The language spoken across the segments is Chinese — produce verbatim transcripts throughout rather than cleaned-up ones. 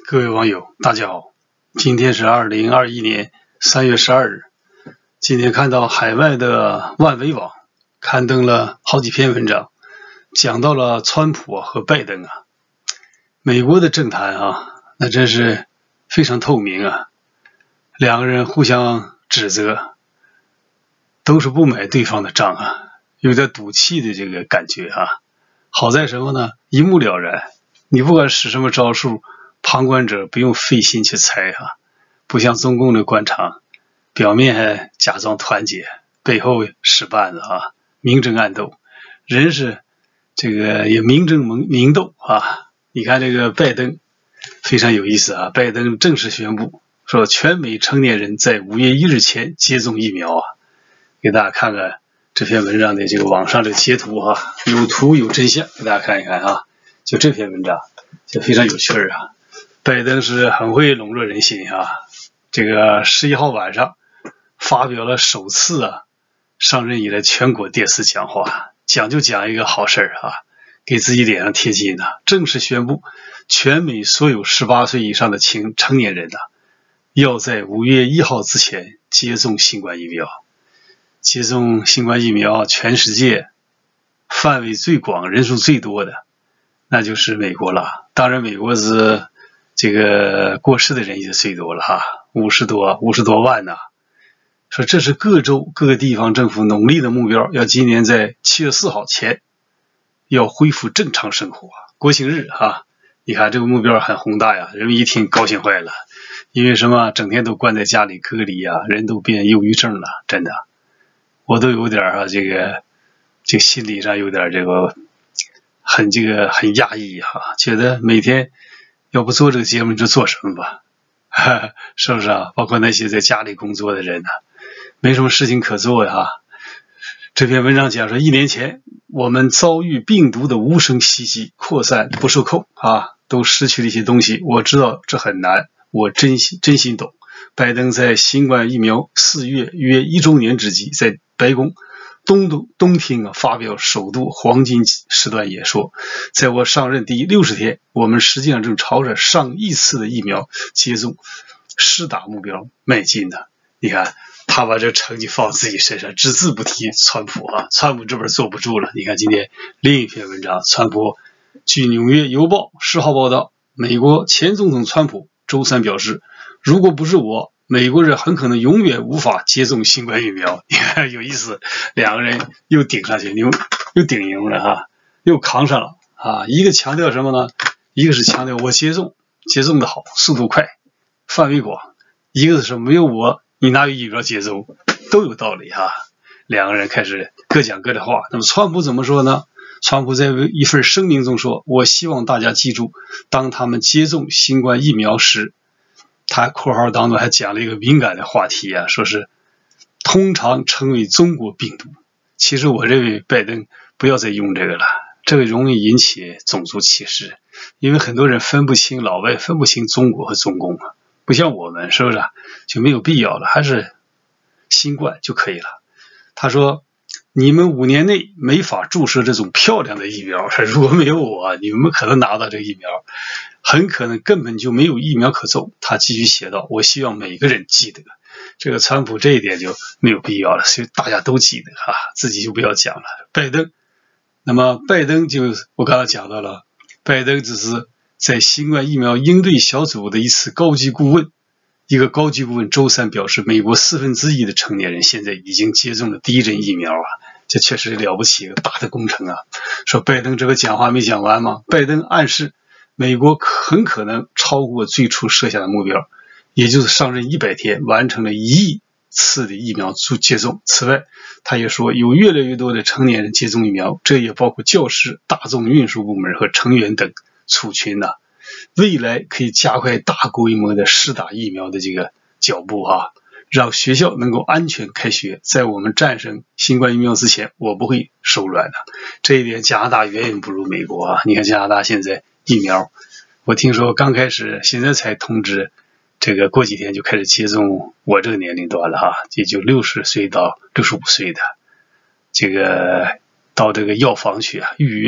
各位网友，大家好，今天是二零二一年三月十二日。今天看到海外的万维网刊登了好几篇文章，讲到了川普和拜登啊，美国的政坛啊，那真是非常透明啊，两个人互相指责，都是不买对方的账啊，有点赌气的这个感觉啊。好在什么呢？一目了然，你不管使什么招数，旁观者不用费心去猜啊，不像中共的官场，表面还假装团结，背后使绊子啊，明争暗斗，人是这个也明争明斗啊。你看这个拜登非常有意思啊，拜登正式宣布说，全美成年人在五月一日前接种疫苗啊。给大家看看这篇文章的这个网上的截图啊，有图有真相，给大家看一看啊。就这篇文章就非常有趣啊。拜登是很会笼络人心啊，这个十一号晚上发表了首次啊上任以来全国电视讲话，讲就讲一个好事啊，给自己脸上贴金啊，正式宣布全美所有十八岁以上的成成年人啊，要在五月一号之前接种新冠疫苗。接种新冠疫苗，全世界范围最广、人数最多的，那就是美国了。当然，美国是这个过世的人也最多了哈，五十多五十多万呢、啊。说这是各州各个地方政府努力的目标，要今年在七月四号前要恢复正常生活。国庆日哈，你看这个目标很宏大呀，人们一听高兴坏了，因为什么？整天都关在家里隔离啊，人都变忧郁症了，真的。我都有点啊，这个这个心理上有点这个很这个很压抑哈、啊，觉得每天要不做这个节目就做什么吧，哈哈，是不是啊？包括那些在家里工作的人呢、啊，没什么事情可做呀、啊。这篇文章讲说，一年前我们遭遇病毒的无声袭击，扩散不受控啊，都失去了一些东西。我知道这很难，我真心真心懂。拜登在新冠疫苗四月约一周年之际，在白宫东东东厅啊发表首度黄金时段演说。在我上任第六十天，我们实际上正朝着上亿次的疫苗接种施打目标迈进的。你看他把这成绩放自己身上，只字不提川普啊，川普这边坐不住了。你看今天另一篇文章，川普据纽约邮报十号报道，美国前总统川普周三表示，如果不是我，美国人很可能永远无法接种新冠疫苗。你看有意思，两个人又顶上去，又又顶赢了哈，又扛上了啊！一个强调什么呢？一个是强调我接种，接种的好，速度快，范围广；一个是说没有我，你哪有疫苗接种？都有道理哈。两个人开始各讲各的话。那么川普怎么说呢？川普在一份声明中说，我希望大家记住，当他们接种新冠疫苗时，他括号当中还讲了一个敏感的话题啊，说是通常称为中国病毒。其实我认为拜登不要再用这个了，这个容易引起种族歧视，因为很多人分不清老外，分不清中国和中共啊，不像我们是不是就没有必要了，还是新冠就可以了。他说你们五年内没法注射这种漂亮的疫苗，如果没有我，你们可能拿到这个疫苗，很可能根本就没有疫苗可种。他继续写道，我希望每个人记得，这个川普这一点就没有必要了，所以大家都记得啊，自己就不要讲了。拜登，那么拜登就我刚才讲到了，拜登只是在新冠疫苗应对小组的一次高级顾问，一个高级顾问周三表示，美国四分之一的成年人现在已经接种了第一针疫苗啊，这确实了不起，一个大的工程啊。说拜登这个讲话没讲完吗？拜登暗示美国很可能超过最初设下的目标，也就是上任一百天完成了一亿次的疫苗接种。此外，他也说有越来越多的成年人接种疫苗，这也包括教师、大众运输部门和成员等族群呢、啊。未来可以加快大规模的施打疫苗的这个脚步啊，让学校能够安全开学。在我们战胜新冠疫苗之前，我不会手软的。这一点加拿大远远不如美国啊！你看加拿大现在疫苗，我听说刚开始，现在才通知，这个过几天就开始接种我这个年龄段了哈，也就六十岁到六十五岁的，这个到这个药房去啊预约，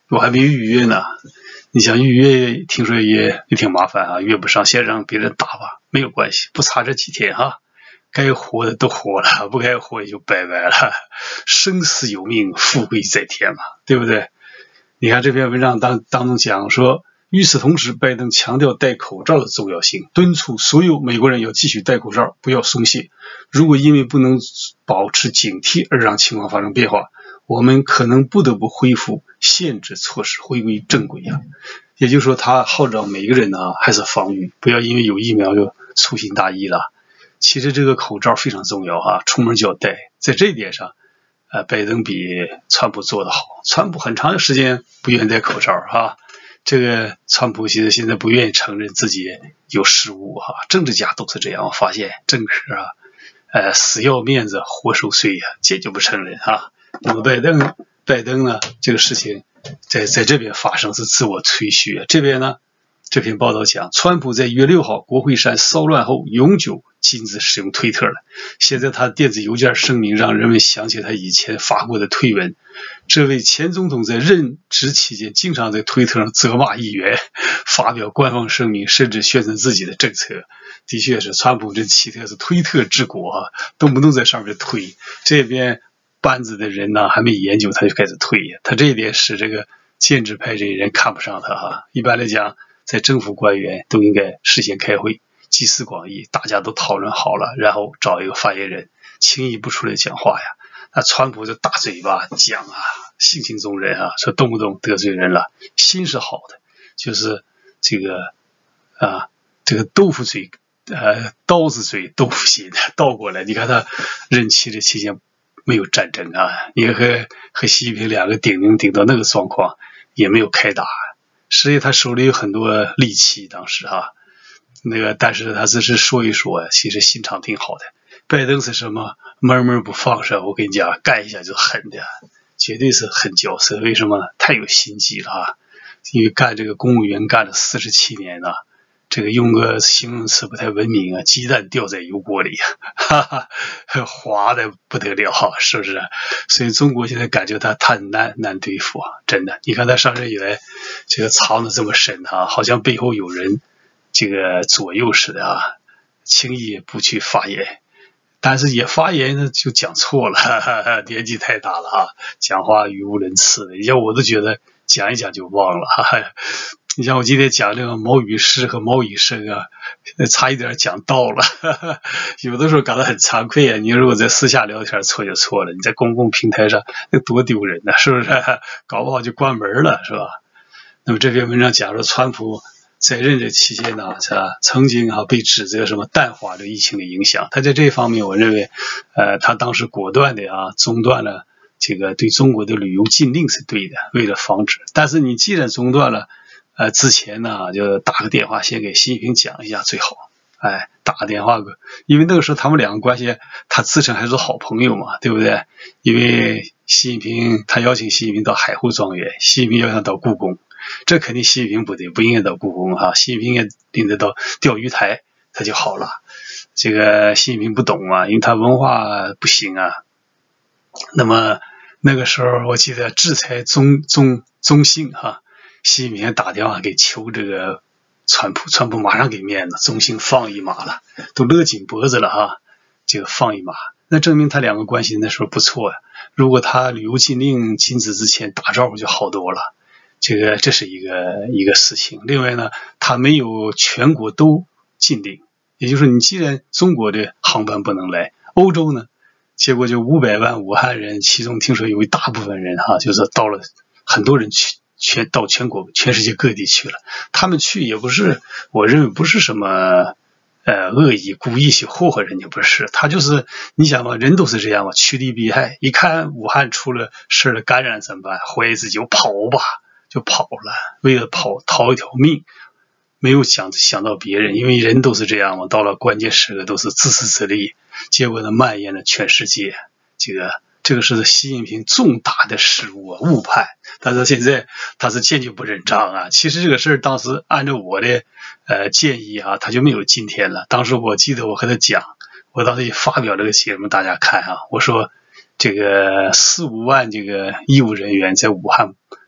我还没预约呢。你想预约，听说也也挺麻烦啊，约不上先让别人打吧，没有关系，不差这几天哈。该活的都活了，不该活也就拜拜了。生死有命，富贵在天嘛，对不对？你看这篇文章当当中讲说，与此同时，拜登强调戴口罩的重要性，敦促所有美国人要继续戴口罩，不要松懈。如果因为不能保持警惕而让情况发生变化，我们可能不得不恢复限制措施，回归正轨啊。也就是说，他号召每个人呢，还是防御，不要因为有疫苗就粗心大意了。其实这个口罩非常重要哈，出门就要戴。在这一点上，呃，拜登比川普做得好。川普很长时间不愿意戴口罩哈，这个川普其实现在不愿意承认自己有失误哈。政治家都是这样，我发现政治啊，呃，死要面子活受罪呀，坚决不承认哈。那么拜登，拜登呢，这个事情在在这边发生是自我吹嘘，这边呢。这篇报道讲，川普在一月六号国会山骚乱后永久禁止使用推特了。现在他电子邮件声明让人们想起他以前发过的推文。这位前总统在任职期间经常在推特上责骂议员，发表官方声明，甚至宣传自己的政策。的确是，川普这奇特是推特治国啊，动不动在上面推。这边班子的人呢还没研究他就开始推呀，他这一点使这个建制派这些人看不上他哈。一般来讲，在政府官员都应该事先开会，集思广益，大家都讨论好了，然后找一个发言人，轻易不出来讲话呀。那川普就大嘴巴讲啊，性情中人啊，说动不动得罪人了，心是好的，就是这个啊，这个豆腐嘴，呃，刀子嘴豆腐心，倒过来。你看他任期的期间没有战争啊，你和和习近平两个顶名顶到那个状况，也没有开打。实际他手里有很多利器，当时哈，那个但是他只是说一说，其实心肠挺好的。拜登是什么闷闷不放手，我跟你讲，干一下就狠的，绝对是狠角色。为什么？太有心机了啊！因为干这个公务员干了四十七年了，这个用个形容词不太文明啊，鸡蛋掉在油锅里，哈哈，滑的不得了，是不是？所以中国现在感觉他太难难对付啊，真的。你看他上任以来，这个藏得这么深啊，好像背后有人这个左右似的啊，轻易不去发言。但是也发言呢，就讲错了，哈哈，年纪太大了啊，讲话语无伦次的。你像我都觉得讲一讲就忘了，哈哈。你像我今天讲这个毛语诗和毛语声啊，差一点讲到了，哈哈，有的时候感到很惭愧啊。你如果在私下聊天错就错了，你在公共平台上那多丢人呢，是不是？搞不好就关门了，是吧？那么这篇文章讲说，川普在任这期间呢，是吧？曾经啊被指责什么淡化这疫情的影响，他在这方面，我认为，呃，他当时果断的啊中断了这个对中国的旅游禁令是对的，为了防止。但是你既然中断了，呃，之前呢就打个电话先给习近平讲一下最好，哎，打个电话，因为那个时候他们两个关系，他自称还是好朋友嘛，对不对？因为习近平他邀请习近平到海湖庄园，习近平邀请到故宫。这肯定习近平不对，不应该到故宫哈，习近平应该领得到钓鱼台，他就好了。这个习近平不懂啊，因为他文化不行啊。那么那个时候，我记得制裁中中中兴哈，习近平打电话给求这个川普，川普马上给面子，中兴放一马了，都勒紧脖子了哈，这个放一马，那证明他两个关系那时候不错呀。如果他旅游禁令禁止之前打招呼就好多了。这个这是一个一个事情。另外呢，他没有全国都禁令，也就是说，你既然中国的航班不能来，欧洲呢，结果就五百万武汉人，其中听说有一大部分人哈，就是到了很多人去全到全国全世界各地去了。他们去也不是，我认为不是什么呃恶意故意去祸害人家，不是，他就是你想嘛，人都是这样嘛，趋利避害。一看武汉出了事了，感染怎么办？怀疑自己就跑吧。就跑了，为了跑逃一条命，没有想想到别人，因为人都是这样嘛，到了关键时刻都是自私自利，结果呢蔓延了全世界。这个这个是习近平重大的失误啊，误判。但是现在他是坚决不认账啊。其实这个事儿当时按照我的呃建议啊，他就没有今天了。当时我记得我和他讲，我当时也发表这个节目，大家看啊，我说这个四五万这个医务人员在武汉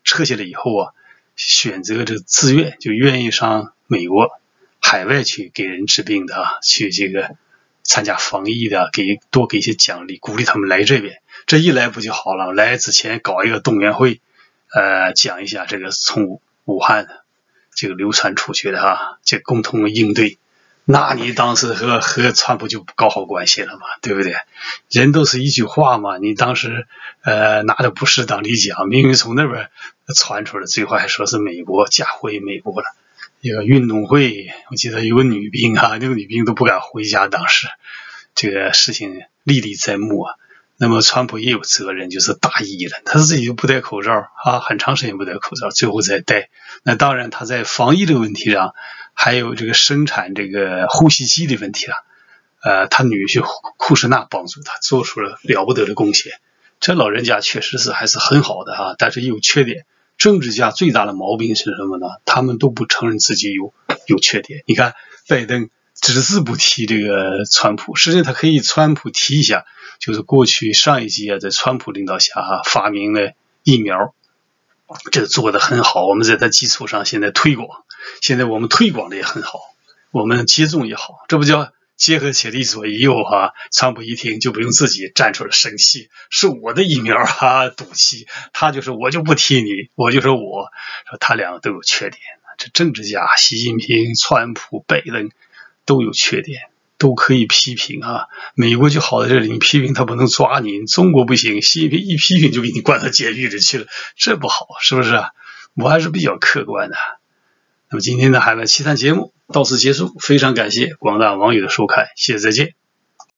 撤下来以后啊，选择这个自愿，就愿意上美国海外去给人治病的啊，去这个参加防疫的，给多给一些奖励，鼓励他们来这边。这一来不就好了？来之前搞一个动员会，呃，讲一下这个从武汉这个流传出去的啊，这共同应对。那你当时和和川普就搞好关系了嘛，对不对？人都是一句话嘛，你当时呃拿的不适当理讲，明明从那边传出来，最后还说是美国嫁回美国了。一个运动会，我记得有个女兵啊，那个女兵都不敢回家，当时这个事情历历在目啊。那么川普也有责任，就是大意了，他自己就不戴口罩啊，很长时间不戴口罩，最后再戴。那当然他在防疫这个问题上，还有这个生产这个呼吸机的问题上，呃，他女婿库什纳帮助他做出了了不得的贡献。这老人家确实是还是很好的啊，但是也有缺点。政治家最大的毛病是什么呢？他们都不承认自己有有缺点。你看拜登只字不提这个川普，实际上他可以川普提一下，就是过去上一季啊，在川普领导下啊发明了疫苗，这个做得很好，我们在它基础上现在推广，现在我们推广的也很好，我们接种也好，这不叫结合且利左右啊。川普一听就不用自己站出来生气，是我的疫苗啊，赌气，他就是我就不提你，我就说我说他两个都有缺点。这政治家习近平、川普、拜登都有缺点，都可以批评啊。美国就好在这里，你批评他不能抓你，中国不行，习近平一批评就给你关到监狱里去了，这不好，是不是啊？我还是比较客观的。那么今天的海外奇谈节目到此结束，非常感谢广大网友的收看，谢谢再见。